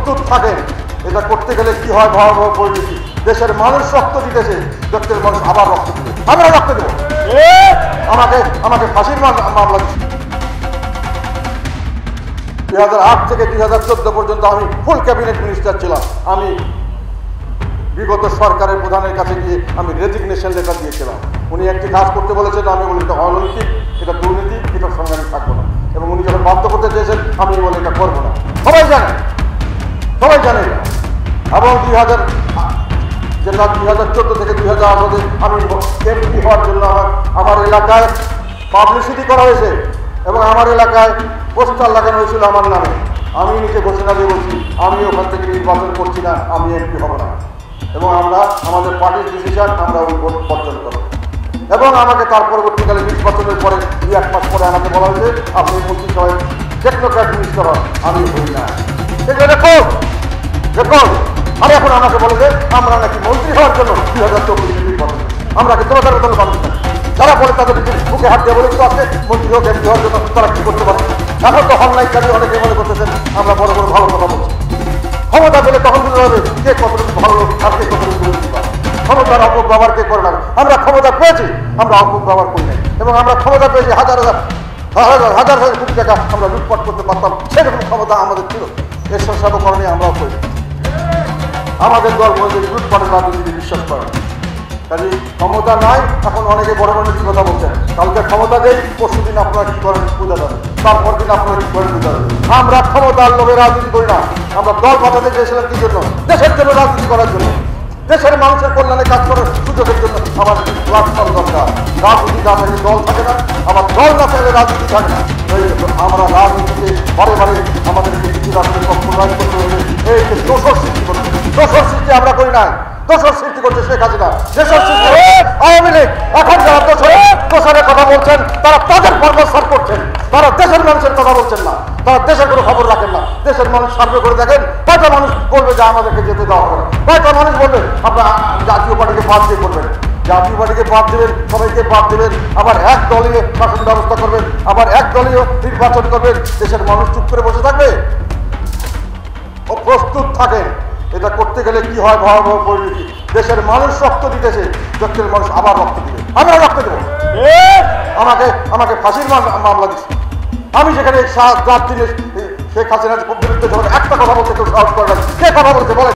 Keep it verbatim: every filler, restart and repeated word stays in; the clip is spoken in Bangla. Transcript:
প্রস্তুত থাকেন। এটা করতে গেলে কি হয় ভয়াবহ পরিণতি। দেশের মানুষ রক্ত দিতেছে, দেশের মানুষ আবার রক্ত দিবে, আমরা রক্ত দেব। আমাকে আমাকে ফাঁসির মামলা দিচ্ছে। দুই হাজার আট থেকে দুই হাজার চোদ্দ পর্যন্ত আমি ফুল ক্যাবিনেট মিনিস্টার ছিলাম। আমি বিগত সরকারের প্রধানের কাছে গিয়ে আমি রেজিগনেশন লেটার দিয়েছিলাম। উনি একটি কাজ করতে বলেছেন, আমি বলি এটা অনৈতিক, এটা দুর্নীতি, এটার সঙ্গে আমি থাকবো না। এবং উনি যখন বাধ্য করতে চেয়েছেন আমি বলে এটা করবো না। সবাই জানে, সবাই জানে। এবং দুই হাজার যেটা দুই হাজার চোদ্দো থেকে দুই হাজার আঠারোতে আমি এমপি হওয়ার জন্য আমার আমার এলাকায় পাবলিসিটি করা হয়েছে এবং আমার এলাকায় পোস্টার লাগানো হয়েছিল আমার নামে। আমি নিজে ঘোষণা দিয়ে বলছি আমি ওখান থেকে নির্বাচন করছি না, আমি এমপি হব না। এবং আমরা আমাদের পার্টির ডিসিশন আমরা ওই ভোট বর্জন করব। এবং আমাকে তার পরবর্তীকালে নির্বাচনের পরে দুই এক মাস পরে আমাকে বলা হয়েছে আপনি মন্ত্রিসভায় টেকনোক্র্যাট মিনিস্টার হন। আমি হই না, এটা দেখুন দেখুন। আর এখন আমাকে বলে যে আমরা নাকি মন্ত্রী হওয়ার জন্য দুই হাজার চব্বিশ নির্বাচন, আমরা কি তোমাদের মতন মানুষ না? যারা বলে তাদের বুকে হাত দিয়ে বলে তো আছে মন্ত্রী হোক এমপি হওয়ার জন্য তারা কি করতে পারে? এখন তো অনলাইন কাজে অনেকে মনে করতেছেন আমরা বড় বড় ভালো কথা বলছি। ক্ষমতা পেলে তখন বুঝতে হবে কে কতটুকু ভালো আর কে কতটুকু দুর্নীতি পারে। ক্ষমতার অপব্যবহার কে করে না। আমরা ক্ষমতা পেয়েছি, আমরা অপব্যবহার করি নাই। এবং আমরা ক্ষমতা পেয়েছি হাজার হাজার হাজার হাজার হাজার কোটি টাকা আমরা লুটপাট করতে পারতাম, সেরকম ক্ষমতা আমাদের ছিল। এর সর্বকারণে আমরাও করি। আমাদের দল বলছে লুটপাটের রাজনীতি বিশ্বাস করে না। কাজে ক্ষমতা নাই, এখন অনেকে বড় বড় কি কথা বলছেন। কালকে ক্ষমতা দেয়, পরশু দিন আপনারা কি করেন পূজা দেবেন, তারপর দিন আপনারা কি করেন পূজা দেবেন। আমরা ক্ষমতার লোভে রাজনীতি করি না। আমরা দল পাঠাতে চেয়েছিলাম কি জন্য? দেশের জন্য রাজনীতি করার জন্য, দেশের মানুষের কল্যাণে কাজ করার সুযোগের জন্য। আমার প্ল্যাটফর্ম দরকার। রাজনীতি না থাকলে দল থাকে না, আবার দল না থাকলে রাজনীতি থাকে না। আমরা রাজনীতিতে বারে বারে আমাদেরকে কিছু রাজনীতি কম্প্রোমাইজ করতে হবে। এই যে দোষর সৃষ্টি করতে, দোষর সৃষ্টি আমরা করি না। দোষর সৃষ্টি করছে শেখ হাসিনা, দেশের সৃষ্টি আওয়ামী লীগ। এখন যারা দোষর দোষরের কথা বলছেন তারা তাদের কর্মস্থল করছেন, তারা দেশের মানুষের কথা বলছেন না, তারা দেশের কোনো খবর রাখেন না। দেশের মানুষ সার্ভে করে দেখেন, কয়টা মানুষ বলবে যে আমাদেরকে যেতে দেওয়া হবে না, কয়টা মানুষ বলবে আপনার জাতীয় পার্টিকে বাদ দিয়ে করবেন। জাতীয় পার্টিকে বাদ দেবেন, সবাইকে বাদ দেবেন, আবার এক দলীয় শাসন ব্যবস্থা করবেন, আবার এক দলীয় নির্বাচন করবেন। দেশের মানুষ চুপ করে বসে থাকবে? ও প্রস্তুত থাকেন। এটা করতে গেলে কি হয় ভয়াবহ পরিণতি। দেশের মানুষ রক্ত দিতেছে, দেশের মানুষ আবার রক্ত দিবে, আমরা রক্ত দেব। আমাকে আমাকে ফাঁসির মামলা দিচ্ছে। আমি সেখানে রাত দিনে শেখ হাসিনার বিরুদ্ধে একটা কথা বলতে কেউ সাহস করে না। কে কথা বলতে বলে?